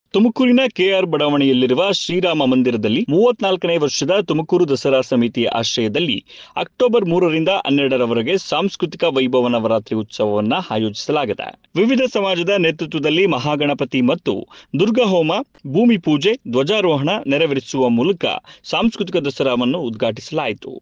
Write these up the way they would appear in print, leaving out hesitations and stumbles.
ತುಮಕೂರಿನ ಕೆಆರ್ ಬಡಾವಣೆಯಲ್ಲಿರುವ ಶ್ರೀರಾಮ ಮಂದಿರದಲ್ಲಿ 34ನೇ ವರ್ಷದ ತುಮಕೂರು ದಸರಾ ಸಮಿತಿ ಆಶ್ರಯದಲ್ಲಿ ಅಕ್ಟೋಬರ್ 3ರಿಂದ 12ರವರೆಗೆ ಸಾಂಸ್ಕೃತಿಕ ವೈಭವ ನವರಾತ್ರಿ ಉತ್ಸವವನ್ನು ಆಯೋಜಿಸಲಾಗಿದೆ. ವಿವಿಧ ಸಮಾಜದ ನೇತೃತ್ವದಲ್ಲಿ ಮಹಾಗಣಪತಿ ಮತ್ತು ದುರ್ಗಾ ಹೋಮ, ಭೂಮಿ ಪೂಜೆ, ಧ್ವಜಾರೋಹಣ ನೆರವೇರಿಸುವ ಮೂಲಕ ಸಾಂಸ್ಕೃತಿಕ ದಸರಾವನ್ನು ಉದ್ಘಾಟಿಸಲಾಯಿತು.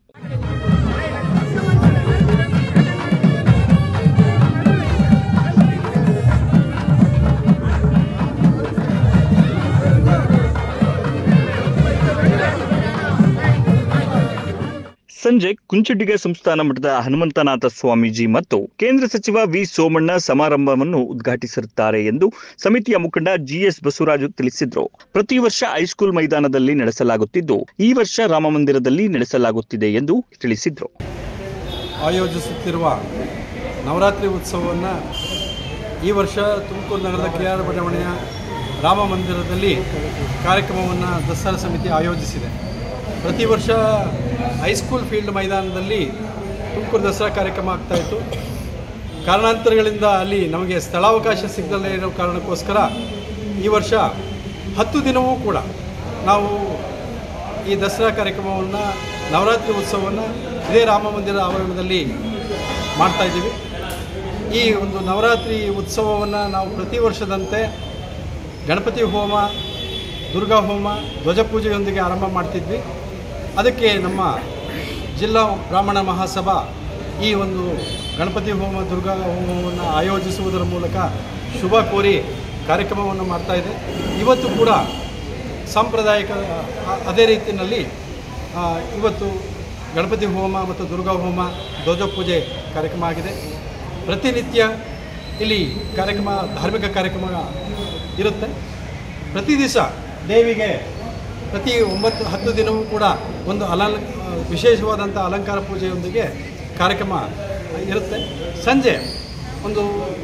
ಸಂಜೆ ಕುಂಚಿಟಿಗ ಸಂಸ್ಥಾನ ಮಠದ ಹನುಮಂತನಾಥ ಸ್ವಾಮೀಜಿ ಮತ್ತು ಕೇಂದ್ರ ಸಚಿವ ವಿ ಸೋಮಣ್ಣ ಸಮಾರಂಭವನ್ನು ಉದ್ಘಾಟಿಸಿರುತ್ತಾರೆ ಎಂದು ಸಮಿತಿಯ ಮುಖಂಡ ಜಿಎಸ್ ಬಸವರಾಜು ತಿಳಿಸಿದರು. ಪ್ರತಿ ವರ್ಷ ಹೈಸ್ಕೂಲ್ ಮೈದಾನದಲ್ಲಿ ನಡೆಸಲಾಗುತ್ತಿದ್ದು, ಈ ವರ್ಷ ರಾಮಮಂದಿರದಲ್ಲಿ ನಡೆಸಲಾಗುತ್ತಿದೆ ಎಂದು ತಿಳಿಸಿದರು. ಆಯೋಜಿಸುತ್ತಿರುವ ನವರಾತ್ರಿ ಉತ್ಸವವನ್ನು ಈ ವರ್ಷ ತುಮಕೂರು ನಗರದ ಕೆಆರ್ ಬಡಾವಣೆಯ ರಾಮ ಮಂದಿರದಲ್ಲಿ ಕಾರ್ಯಕ್ರಮವನ್ನು ದಸರಾ ಸಮಿತಿ ಆಯೋಜಿಸಿದೆ. ಪ್ರತಿ ವರ್ಷ ಹೈಸ್ಕೂಲ್ ಫೀಲ್ಡ್ ಮೈದಾನದಲ್ಲಿ ತುಮಕೂರು ದಸರಾ ಕಾರ್ಯಕ್ರಮ ಆಗ್ತಾಯಿತ್ತು. ಕಾರಣಾಂತರಗಳಿಂದ ಅಲ್ಲಿ ನಮಗೆ ಸ್ಥಳಾವಕಾಶ ಸಿಗದಲ್ಲೇ ಇರೋ ಕಾರಣಕ್ಕೋಸ್ಕರ ಈ ವರ್ಷ 10 ದಿನವೂ ಕೂಡ ನಾವು ಈ ದಸರಾ ಕಾರ್ಯಕ್ರಮವನ್ನು, ನವರಾತ್ರಿ ಉತ್ಸವವನ್ನು ಇದೇ ರಾಮ ಮಂದಿರ ಆವರಣದಲ್ಲಿ ಮಾಡ್ತಾಯಿದ್ದೀವಿ. ಈ ಒಂದು ನವರಾತ್ರಿ ಉತ್ಸವವನ್ನು ನಾವು ಪ್ರತಿ ವರ್ಷದಂತೆ ಗಣಪತಿ ಹೋಮ, ದುರ್ಗಾ ಹೋಮ, ಧ್ವಜ ಪೂಜೆಯೊಂದಿಗೆ ಆರಂಭ ಮಾಡ್ತಿದ್ವಿ. ಅದಕ್ಕೆ ನಮ್ಮ ಜಿಲ್ಲಾ ಬ್ರಾಹ್ಮಣ ಮಹಾಸಭಾ ಈ ಒಂದು ಗಣಪತಿ ಹೋಮ, ದುರ್ಗಾ ಹೋಮವನ್ನು ಆಯೋಜಿಸುವುದರ ಮೂಲಕ ಶುಭ ಕೋರಿ ಕಾರ್ಯಕ್ರಮವನ್ನು ಮಾಡ್ತಾಯಿದೆ. ಇವತ್ತು ಕೂಡ ಸಾಂಪ್ರದಾಯಿಕ ಅದೇ ರೀತಿಯಲ್ಲಿ ಇವತ್ತು ಗಣಪತಿ ಹೋಮ ಮತ್ತು ದುರ್ಗಾ ಹೋಮ, ಧ್ವಜ ಪೂಜೆ ಕಾರ್ಯಕ್ರಮ ಆಗಿದೆ. ಪ್ರತಿನಿತ್ಯ ಇಲ್ಲಿ ಕಾರ್ಯಕ್ರಮ, ಧಾರ್ಮಿಕ ಕಾರ್ಯಕ್ರಮ ಇರುತ್ತೆ. ಪ್ರತಿ ದಿವಸ ದೇವಿಗೆ ಪ್ರತಿ 9-10 ದಿನವೂ ಕೂಡ ಒಂದು ವಿಶೇಷವಾದಂಥ ಅಲಂಕಾರ ಪೂಜೆಯೊಂದಿಗೆ ಕಾರ್ಯಕ್ರಮ ಇರುತ್ತೆ. ಸಂಜೆ ಒಂದು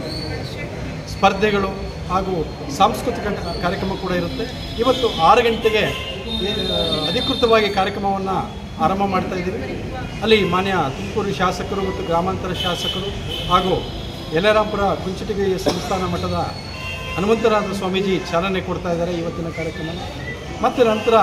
ಸ್ಪರ್ಧೆಗಳು ಹಾಗೂ ಸಾಂಸ್ಕೃತಿಕ ಕಾರ್ಯಕ್ರಮ ಕೂಡ ಇರುತ್ತೆ. ಇವತ್ತು 6 ಗಂಟೆಗೆ ಅಧಿಕೃತವಾಗಿ ಕಾರ್ಯಕ್ರಮವನ್ನು ಆರಂಭ ಮಾಡ್ತಾ ಇದ್ದೀವಿ. ಅಲ್ಲಿ ಮಾನ್ಯ ತುಮಕೂರು ಶಾಸಕರು ಮತ್ತು ಗ್ರಾಮಾಂತರ ಶಾಸಕರು ಹಾಗೂ ಯಲ್ಲಾರಾಂಪುರ ಕುಂಚಿಟಿಗ ಸಂಸ್ಥಾನ ಮಠದ ಹನುಮಂತನಾಥ ಸ್ವಾಮೀಜಿ ಚಾಲನೆ ಕೊಡ್ತಾ ಇದ್ದಾರೆ ಇವತ್ತಿನ ಕಾರ್ಯಕ್ರಮ. ಮತ್ತು ನಂತರ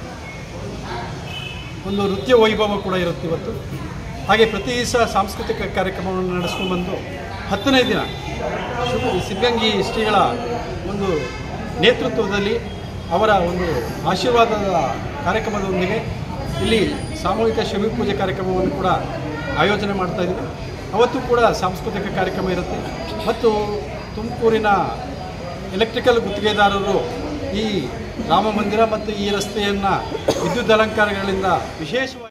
ಒಂದು ನೃತ್ಯ ವೈಭವ ಕೂಡ ಇರುತ್ತೆ ಇವತ್ತು. ಹಾಗೆ ಪ್ರತಿ ದಿವಸ ಸಾಂಸ್ಕೃತಿಕ ಕಾರ್ಯಕ್ರಮವನ್ನು ನಡೆಸ್ಕೊಂಡ್ಬಂದು 10ನೇ ದಿನ ಸಿದ್ಧಗಂಗಿ ಶ್ರೀಗಳ ಒಂದು ನೇತೃತ್ವದಲ್ಲಿ ಅವರ ಒಂದು ಆಶೀರ್ವಾದದ ಕಾರ್ಯಕ್ರಮದೊಂದಿಗೆ ಇಲ್ಲಿ ಸಾಮೂಹಿಕ ಶಿವ ಪೂಜೆ ಕಾರ್ಯಕ್ರಮವನ್ನು ಕೂಡ ಆಯೋಜನೆ ಮಾಡ್ತಾಯಿದ್ದೀವಿ. ಅವತ್ತು ಕೂಡ ಸಾಂಸ್ಕೃತಿಕ ಕಾರ್ಯಕ್ರಮ ಇರುತ್ತೆ. ಮತ್ತು ತುಮಕೂರಿನ ಎಲೆಕ್ಟ್ರಿಕಲ್ ಗುತ್ತಿಗೆದಾರರು ಈ ರಾಮ ಮಂದಿರ ಮತ್ತು ಈ ರಸ್ತೆಯನ್ನು ವಿದ್ಯುತ್ ಅಲಂಕಾರಗಳಿಂದ ವಿಶೇಷವಾಗಿ